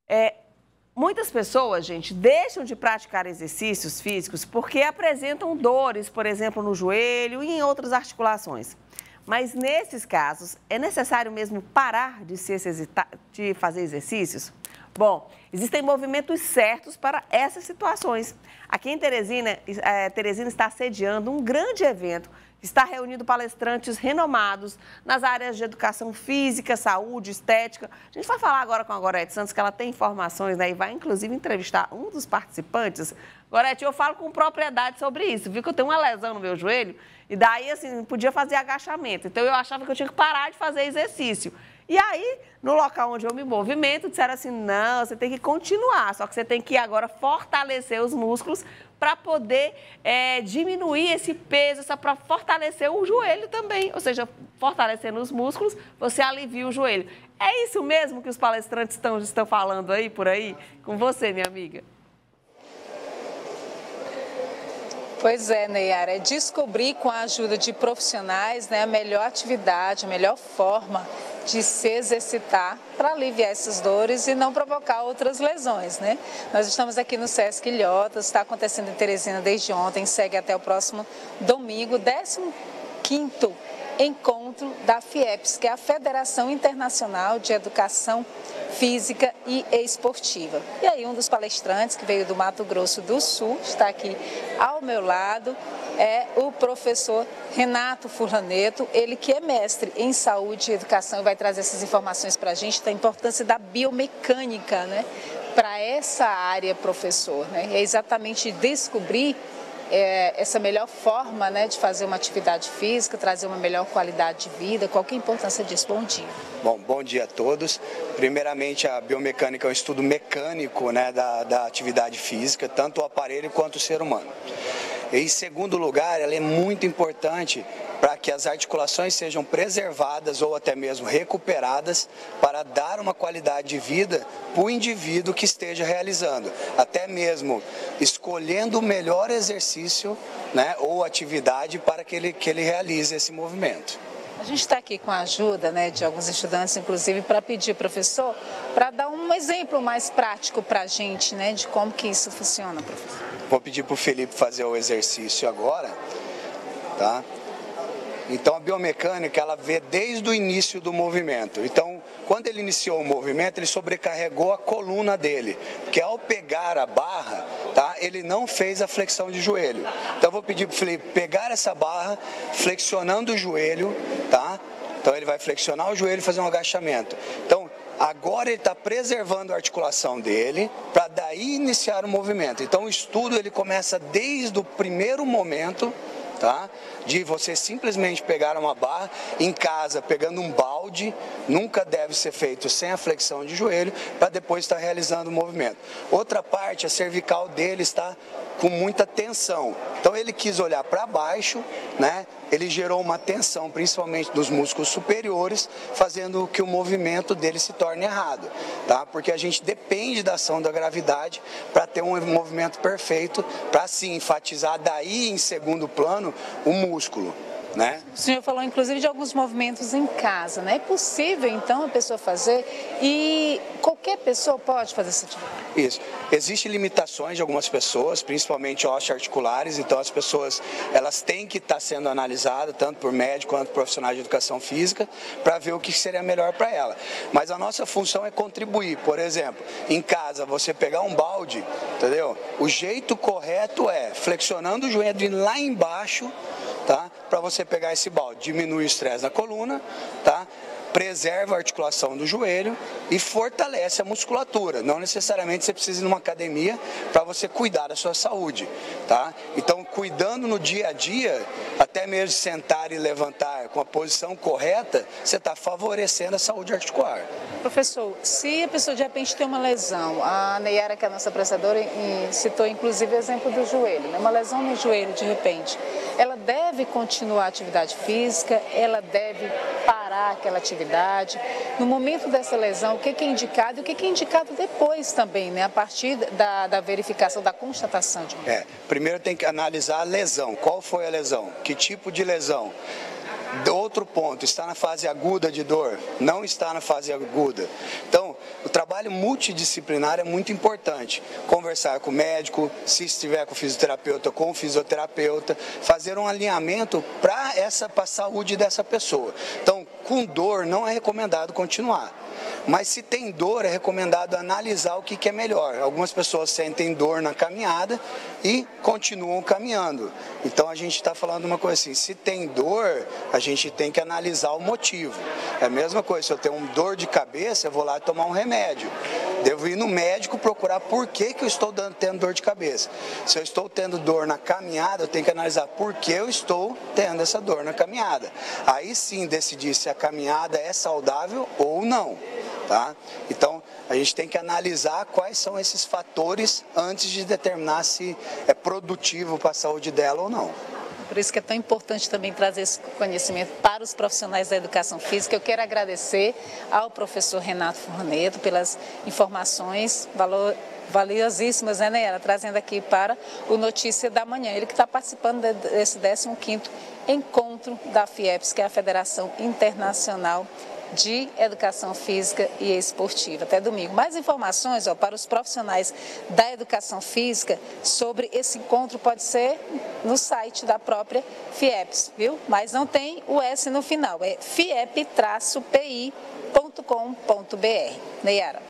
É, muitas pessoas, gente, deixam de praticar exercícios físicos porque apresentam dores, por exemplo, no joelho e em outras articulações. Mas nesses casos, é necessário mesmo parar de fazer exercícios? Bom, existem movimentos certos para essas situações. Aqui em Teresina, Teresina está sediando um grande evento que está reunindo palestrantes renomados nas áreas de educação física, saúde, estética. A gente vai falar agora com a Gorete Santos, que ela tem informações, né, e vai inclusive entrevistar um dos participantes. Gorete, eu falo com propriedade sobre isso, viu que eu tenho uma lesão no meu joelho e daí, assim, podia fazer agachamento. Então, eu achava que eu tinha que parar de fazer exercício. E aí, no local onde eu me movimento, disseram assim, não, você tem que continuar, só que você tem que agora fortalecer os músculos para poder diminuir esse peso, para fortalecer o joelho também. Ou seja, fortalecendo os músculos, você alivia o joelho. É isso mesmo que os palestrantes estão falando aí, por aí? Com você, minha amiga. Pois é, Neyara, é descobrir com a ajuda de profissionais, né, a melhor atividade, a melhor forma de se exercitar para aliviar essas dores e não provocar outras lesões, né? Nós estamos aqui no Sesc Ilhotas, está acontecendo em Teresina desde ontem, segue até o próximo domingo, 15º encontro da FIEPS, que é a Federação Internacional de Educação Física e Esportiva. E aí um dos palestrantes que veio do Mato Grosso do Sul, está aqui ao meu lado, é o professor Renato Furlaneto, ele que é mestre em saúde e educação e vai trazer essas informações para a gente da importância da biomecânica, né, para essa área, professor, né? É exatamente descobrir essa melhor forma, né, de fazer uma atividade física, trazer uma melhor qualidade de vida. Qual que é a importância disso? Bom dia. Bom dia a todos. Primeiramente, a biomecânica é um estudo mecânico, né, da atividade física, tanto o aparelho quanto o ser humano. E, em segundo lugar, ela é muito importante para que as articulações sejam preservadas ou até mesmo recuperadas para dar uma qualidade de vida para o indivíduo que esteja realizando, até mesmo escolhendo o melhor exercício, né, ou atividade para que ele realize esse movimento. A gente está aqui com a ajuda, né, de alguns estudantes, inclusive, para pedir, professor, para dar um exemplo mais prático para a gente, né, de como que isso funciona, professor. Vou pedir para o Felipe fazer o exercício agora, tá? Então, a biomecânica, ela vê desde o início do movimento. Então, quando ele iniciou o movimento, ele sobrecarregou a coluna dele, porque ao pegar a barra, tá, ele não fez a flexão de joelho. Então, eu vou pedir para o Felipe pegar essa barra, flexionando o joelho, tá? Então, ele vai flexionar o joelho e fazer um agachamento. Então, agora ele está preservando a articulação dele para daí iniciar o movimento. Então, o estudo ele começa desde o primeiro momento, tá? De você simplesmente pegar uma barra em casa, pegando um balde, nunca deve ser feito sem a flexão de joelho, para depois estar realizando o movimento. Outra parte, a cervical dele está com muita tensão. Então ele quis olhar para baixo, né? Ele gerou uma tensão, principalmente dos músculos superiores, fazendo que o movimento dele se torne errado, tá? Porque a gente depende da ação da gravidade para ter um movimento perfeito, para assim enfatizar daí em segundo plano o músculo, né? O senhor falou, inclusive, de alguns movimentos em casa, né? É possível, então, a pessoa fazer e qualquer pessoa pode fazer essa atividade? Isso. Existem limitações de algumas pessoas, principalmente osteoarticulares, então as pessoas elas têm que estar sendo analisadas, tanto por médico quanto por profissionais de educação física, para ver o que seria melhor para ela. Mas a nossa função é contribuir. Por exemplo, em casa, você pegar um balde, entendeu? O jeito correto é flexionando o joelho lá embaixo, tá? Para você pegar esse balde, diminui o estresse na coluna, tá? Preserva a articulação do joelho e fortalece a musculatura. Não necessariamente você precisa ir numa academia para você cuidar da sua saúde, tá? Então, cuidando no dia a dia, até mesmo sentar e levantar com a posição correta, você está favorecendo a saúde articular. Professor, se a pessoa de repente tem uma lesão, a Neyara, que é a nossa apresentadora, citou inclusive o exemplo do joelho, né? Uma lesão no joelho de repente, ela deve continuar a atividade física, ela deve parar aquela atividade. No momento dessa lesão, o que é indicado e o que é indicado depois também, né? A partir da verificação, da constatação de uma. Primeiro tem que analisar a lesão. Qual foi a lesão? Que tipo de lesão? Outro ponto, está na fase aguda de dor? Não está na fase aguda. Então, o trabalho multidisciplinar é muito importante. Conversar com o médico, se estiver com o fisioterapeuta, com o fisioterapeuta, fazer um alinhamento para a saúde dessa pessoa. Então, com dor não é recomendado continuar. Mas se tem dor, é recomendado analisar o que é melhor. Algumas pessoas sentem dor na caminhada e continuam caminhando. Então a gente está falando uma coisa assim, se tem dor, a gente tem que analisar o motivo. É a mesma coisa, se eu tenho dor de cabeça, eu vou lá tomar um remédio. Devo ir no médico procurar por que eu estou tendo dor de cabeça. Se eu estou tendo dor na caminhada, eu tenho que analisar por que eu estou tendo essa dor na caminhada. Aí sim decidir se a caminhada é saudável ou não. Tá? Então, a gente tem que analisar quais são esses fatores antes de determinar se é produtivo para a saúde dela ou não. Por isso que é tão importante também trazer esse conhecimento para os profissionais da educação física. Eu quero agradecer ao professor Renato Forneto pelas informações valiosíssimas, né, Nayara? Trazendo aqui para o Notícia da Manhã. Ele que está participando desse 15º encontro da FIEPS, que é a Federação Internacional de Educação Física e Esportiva. Até domingo. Mais informações para os profissionais da educação física sobre esse encontro pode ser no site da própria FIEPS, viu? Mas não tem o S no final, é fiep-pi.com.br. Nayara.